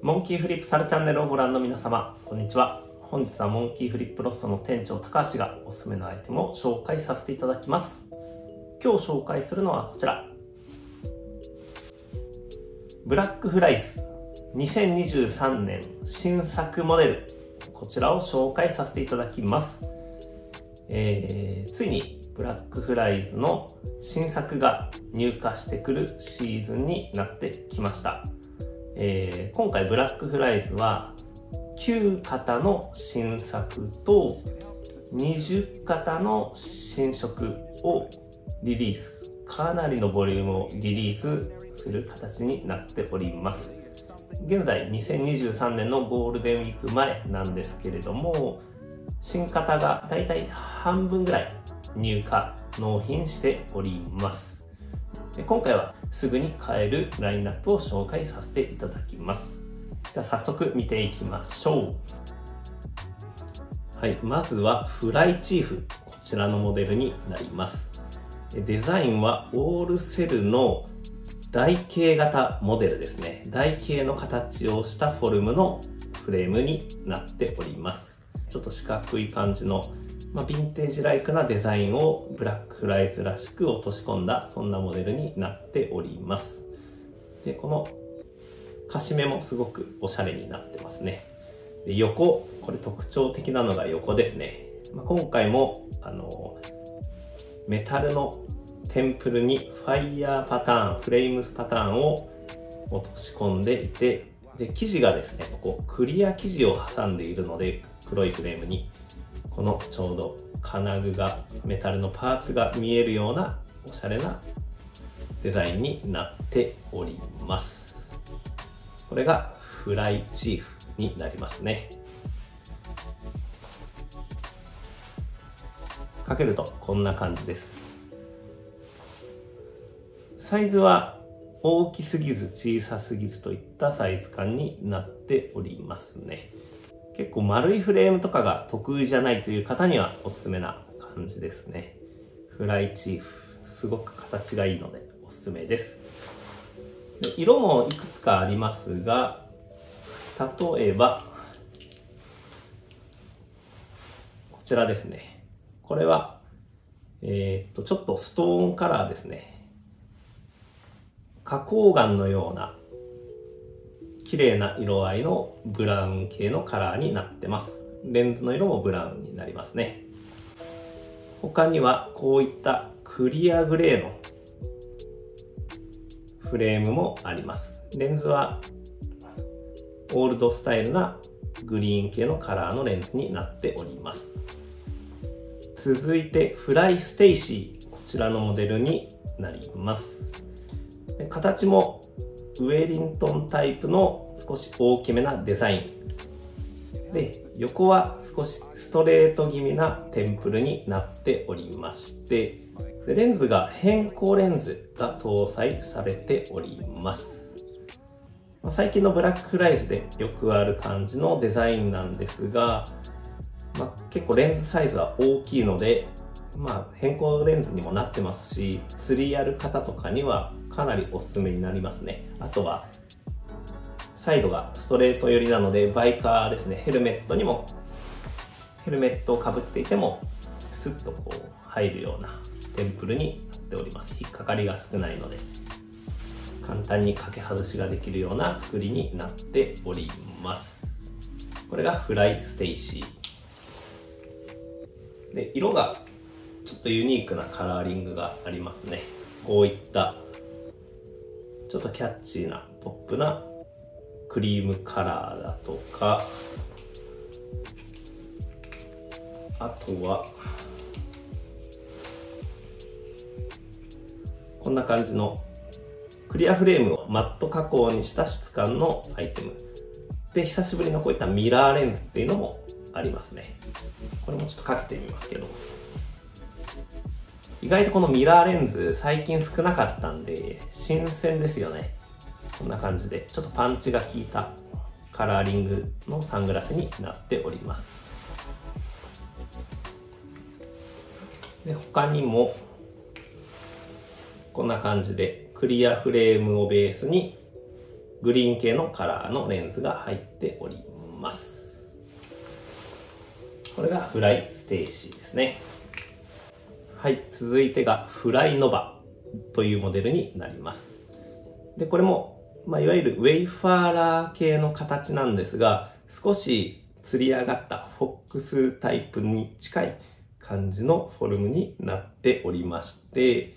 モンキーフリップサルチャンネルをご覧の皆様、こんにちは。本日はモンキーフリップロストの店長高橋がおすすめのアイテムを紹介させていただきます。今日紹介するのはこちら。ブラックフライズ2023年新作モデル。こちらを紹介させていただきます。ついにブラックフライズの新作が入荷してくるシーズンになってきました。今回ブラックフライズは9型の新作と20型の新色をリリース、かなりのボリュームをリリースする形になっております。現在2023年のゴールデンウィーク前なんですけれども、新型がだいたい半分ぐらい入荷納品しております。今回はすぐに買えるラインナップを紹介させていただきます。じゃあ早速見ていきましょう。はい、まずはフライチーフ、こちらのモデルになります。デザインはオールセルの台形型モデルですね。台形の形をしたフォルムのフレームになっております。ちょっと四角い感じのヴィンテージライクなデザインをブラックフライズらしく落とし込んだ、そんなモデルになっております。で、このカシメもすごくおしゃれになってますね。で、横、これ特徴的なのが横ですね。今回もメタルのテンプルにファイヤーパターン、フレームパターンを落とし込んでいて、で、生地がですね、ここクリア生地を挟んでいるので、黒いフレームにこのちょうど金具が、メタルのパーツが見えるようなおしゃれなデザインになっております。これがフライチーフになりますね。かけるとこんな感じです。サイズは大きすぎず小さすぎずといったサイズ感になっておりますね。結構丸いフレームとかが得意じゃないという方にはおすすめな感じですね。フライチーフ、すごく形がいいのでおすすめです。で、色もいくつかありますが、例えばこちらですね。これはちょっとストーンカラーですね。花崗岩のような綺麗な色合いのブラウン系のカラーになってます。レンズの色もブラウンになりますね。他にはこういったクリアグレーのフレームもあります。レンズはオールドスタイルなグリーン系のカラーのレンズになっております。続いてフライステイシー、こちらのモデルになります。で、形もウェリントンタイプの少し大きめなデザインで、横は少しストレート気味なテンプルになっておりまして、でレンズが変光レンズが搭載されております。最近のブラックフライズでよくある感じのデザインなんですが、結構レンズサイズは大きいので、変光レンズにもなってますし、釣りやる方とかにはかなりおすすめになりますね。あとはサイドがストレート寄りなので、バイカーですね、ヘルメットをかぶっていてもスッとこう入るようなテンプルになっております。引っかかりが少ないので簡単に掛け外しができるような作りになっております。これがフライステイシーで、色がちょっとユニークなカラーリングがありますね。こういったちょっとキャッチーなポップなクリームカラーだとか、あとはこんな感じのクリアフレームをマット加工にした質感のアイテムで、久しぶりのこういったミラーレンズっていうのもありますね。これもちょっとかけてみますけど、意外とこのミラーレンズ最近少なかったんで新鮮ですよね。こんな感じでちょっとパンチが効いたカラーリングのサングラスになっております。で、他にもこんな感じでクリアフレームをベースにグリーン系のカラーのレンズが入っております。これがフライステーシーですね。はい、続いてがフライノバというモデルになります。で、これも、いわゆるウェイファーラー系の形なんですが、少し吊り上がったフォックスタイプに近い感じのフォルムになっておりまして、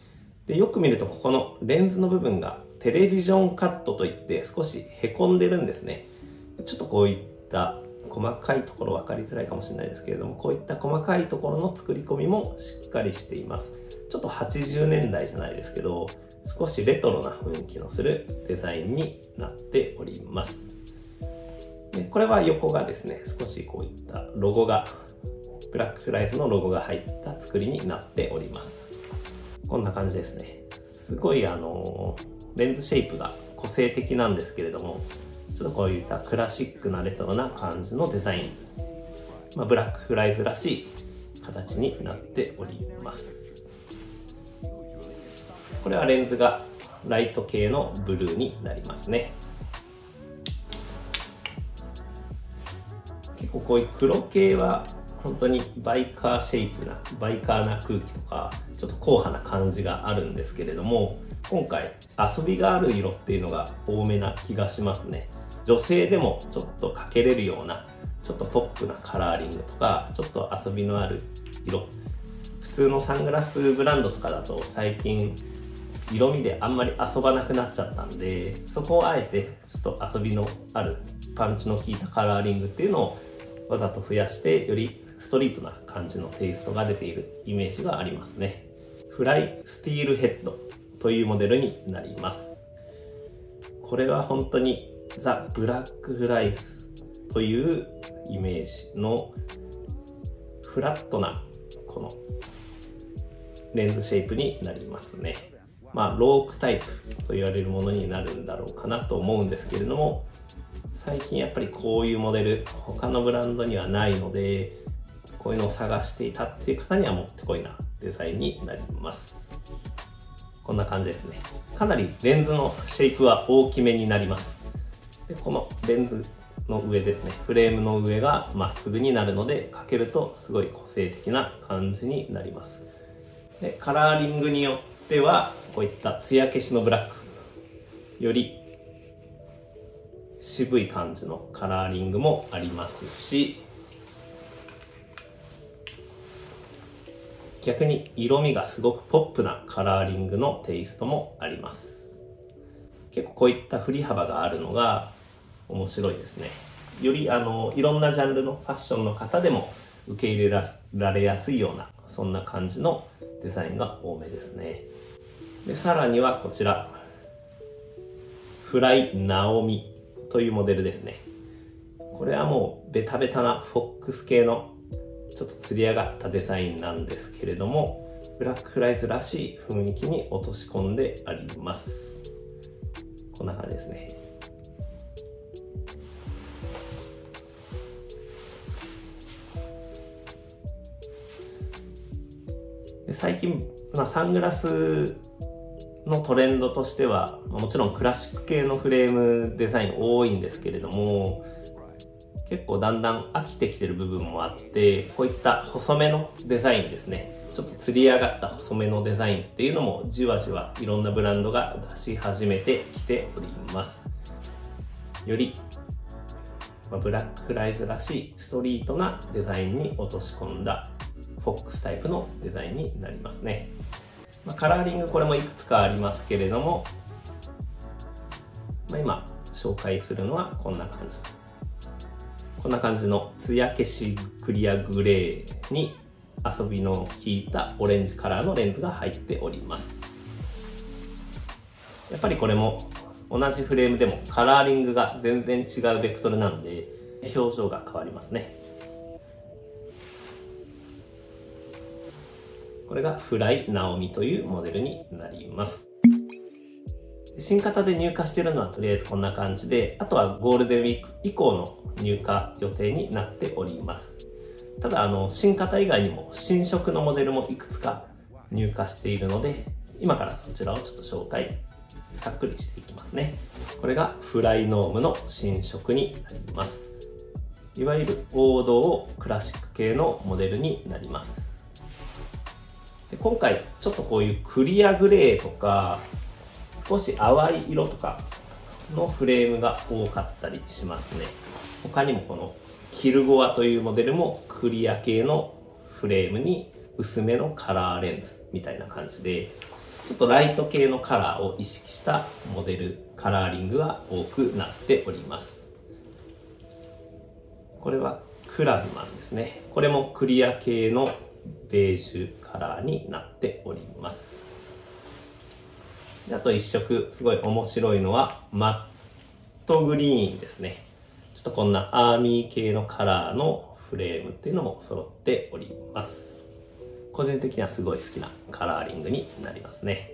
でよく見るとここのレンズの部分がテレビジョンカットといって少しへこんでるんですね。ちょっとこういった細かいところ分かりづらいかもしれないですけれども、こういった細かいところの作り込みもしっかりしています。ちょっと80年代じゃないですけど、少しレトロな雰囲気のするデザインになっております。でこれは横がですね、少しこういったロゴが、ブラックフライズのロゴが入った作りになっております。こんな感じですね。すごいレンズシェイプが個性的なんですけれども、ちょっとこういったクラシックなレトロな感じのデザイン、ブラックフライズらしい形になっております。これはレンズがライト系のブルーになりますね。結構こういう黒系は本当にバイカーシェイプな、バイカーな空気とか、ちょっと硬派な感じがあるんですけれども、今回遊びがある色っていうのが多めな気がしますね。女性でもちょっとかけれるような、ちょっとポップなカラーリングとか、ちょっと遊びのある色。普通のサングラスブランドとかだと最近色味であんまり遊ばなくなっちゃったんで、そこをあえてちょっと遊びのあるパンチの効いたカラーリングっていうのをわざと増やして、よりストリートな感じのテイストが出ているイメージがありますね。フライスティールヘッドというモデルになります。これは本当にザ・ブラックフライズというイメージのフラットなこのレンズシェイプになりますね。ロークタイプと言われるものになるんだろうかなと思うんですけれども、最近やっぱりこういうモデル他のブランドにはないので、こういうのを探していたっていう方にはもってこいなデザインになります。こんな感じですね。かなりレンズのシェイプは大きめになります。でこのレンズの上ですね、フレームの上がまっすぐになるので、かけるとすごい個性的な感じになります。でカラーリングによってはこういった艶消しのブラック、より渋い感じのカラーリングもありますし、逆に色味がすごくポップなカラーリングのテイストもあります。結構こういった振り幅があるのが面白いですね。よりいろんなジャンルのファッションの方でも受け入れられやすいような、そんな感じのデザインが多めですね。でさらにはこちらフライナオミというモデルですね。これはもうベタベタなフォックス系のちょっとつり上がったデザインなんですけれども、ブラックフライズらしい雰囲気に落とし込んであります。こんな感じですね。で最近、サングラスのトレンドとしてはもちろんクラシック系のフレームデザイン多いんですけれども、結構だんだん飽きてきてる部分もあって、こういった細めのデザインですね、ちょっとつり上がった細めのデザインっていうのもじわじわいろんなブランドが出し始めてきております。よりブラックフライズらしいストリートなデザインに落とし込んだフォックスタイプのデザインになりますね。カラーリングこれもいくつかありますけれども、今紹介するのはこんな感じ。こんな感じの艶消しクリアグレーに遊びの効いたオレンジカラーのレンズが入っております。やっぱりこれも同じフレームでもカラーリングが全然違うベクトルなんで表情が変わりますね。これがフライナオミというモデルになります。新型で入荷しているのはとりあえずこんな感じで、あとはゴールデンウィーク以降の入荷予定になっております。ただ新型以外にも新色のモデルもいくつか入荷しているので、今からそちらをちょっと紹介さっくりしていきますね。これがフライノームの新色になります。いわゆる王道クラシック系のモデルになります。で今回ちょっとこういうクリアグレーとか少し淡い色とかのフレームが多かったりしますね。他にもこのキルゴアというモデルもクリア系のフレームに薄めのカラーレンズみたいな感じで、ちょっとライト系のカラーを意識したモデルカラーリングが多くなっております。これはクラブマンですね。これもクリア系のベージュカラーになっております。あと一色すごい面白いのはマットグリーンですね。ちょっとこんなアーミー系のカラーのフレームっていうのも揃っております。個人的にはすごい好きなカラーリングになりますね。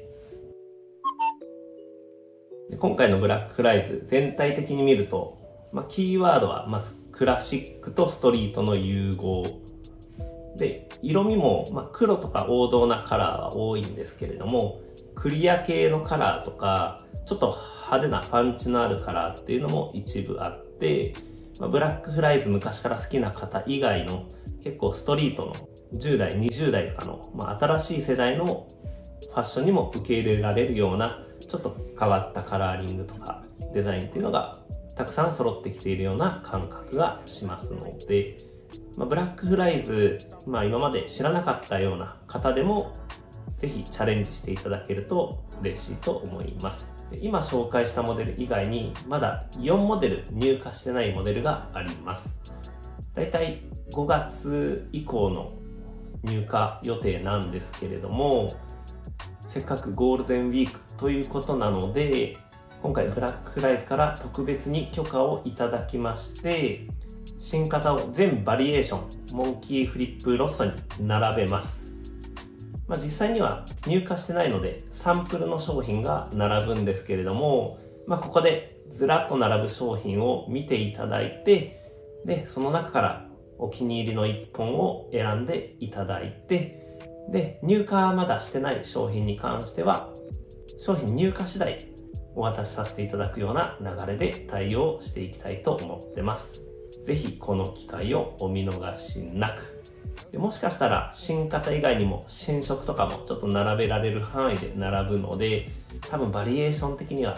で今回のブラックフライズ全体的に見ると、キーワードはまずクラシックとストリートの融合で、色味も黒とか王道なカラーは多いんですけれども、クリア系のカラーとかちょっと派手なパンチのあるカラーっていうのも一部あって、ブラックフライズ昔から好きな方以外の結構ストリートの10代20代とかの、新しい世代のファッションにも受け入れられるようなちょっと変わったカラーリングとかデザインっていうのがたくさん揃ってきているような感覚がしますので、ブラックフライズ、今まで知らなかったような方でもぜひチャレンジしていただけると嬉しいと思います。今紹介したモデル以外にまだ4モデル入荷してないモデルがあります。だいたい5月以降の入荷予定なんですけれども、せっかくゴールデンウィークということなので、今回ブラックフライズから特別に許可をいただきまして、新型を全バリエーションモンキーフリップロッソに並べます。実際には入荷してないのでサンプルの商品が並ぶんですけれども、ここでずらっと並ぶ商品を見ていただいて、でその中からお気に入りの1本を選んでいただいて、で入荷まだしてない商品に関しては商品入荷次第お渡しさせていただくような流れで対応していきたいと思ってます。ぜひこの機会をお見逃しなく。でもしかしたら新型以外にも新色とかもちょっと並べられる範囲で並ぶので、多分バリエーション的には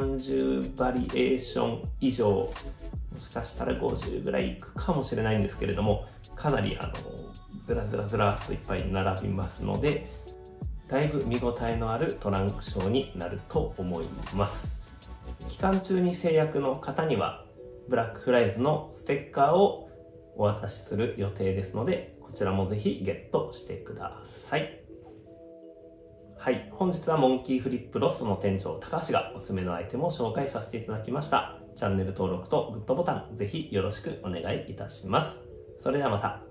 30バリエーション以上、もしかしたら50ぐらいいくかもしれないんですけれども、かなりずらずらずらっといっぱい並びますので、だいぶ見応えのあるトランクショーになると思います。期間中に制約の方にはブラックフライズのステッカーをお渡しする予定ですので、こちらもぜひゲットしてください。はい、本日はモンキーフリップロストの店長高橋がおすすめのアイテムを紹介させていただきました。チャンネル登録とグッドボタンぜひよろしくお願いいたします。それではまた。